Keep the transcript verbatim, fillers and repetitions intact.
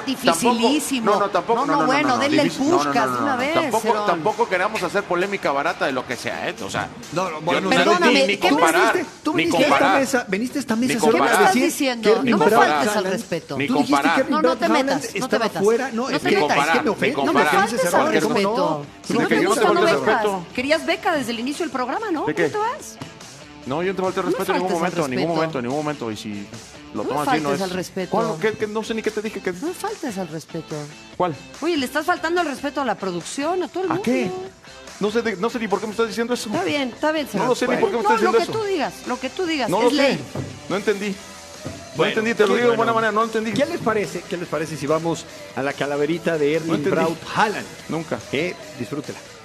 dificilísimo. Tampoco, no, no, tampoco. No, no, no, no bueno, no, no, denle el difícil, no, Puskás no, no, de no, una no. vez. Tampoco, Cerón. tampoco queramos hacer polémica barata de lo que sea, ¿eh? O sea, No, no, bueno, yo no, Perdóname, ni, ni ¿qué me comparar, viniste, tú ni viniste a esta comparar. mesa, veniste a esta mesa Ni solo ¿Qué me para comparar. estás decir diciendo? que Ni No me comparar. faltes al Haaland- respeto. Ni Tú dijiste comparar. que Erling No, no te Haaland metas, no te estaba metas. fuera. No, No es te que, metas. es que me Ni ofende. No me comparar. faltes al ¿cómo respeto. no? Si De no que te yo no te gusta, no falte el vengas. respeto. Querías beca desde el inicio del programa, ¿no? ¿De qué? ¿Cómo te vas? No, yo no te falté el No me respeto en ningún faltes al momento, en ningún respeto. momento, en ningún momento. Y si lo No me tomas así, no faltes es... al respeto. ¿Cuál? ¿Qué, qué? No sé ni qué te dije. Que... No me faltes al respeto. ¿Cuál? Oye, le estás faltando el respeto a la producción, a todo el ¿A mundo. qué? No sé, de- no sé ni por qué me estás diciendo eso. Está bien, está bien, señor. No lo sé ni por qué me No, estás lo diciendo que eso. tú digas, lo que tú digas, No es lo sé. ley. No entendí. No Bueno, entendí, te lo qué digo de bueno. buena manera, no entendí. ¿Qué les parece? ¿Qué les parece si vamos a la calaverita de No Erling entendí. Braut Haaland? Nunca. Eh, disfrútela.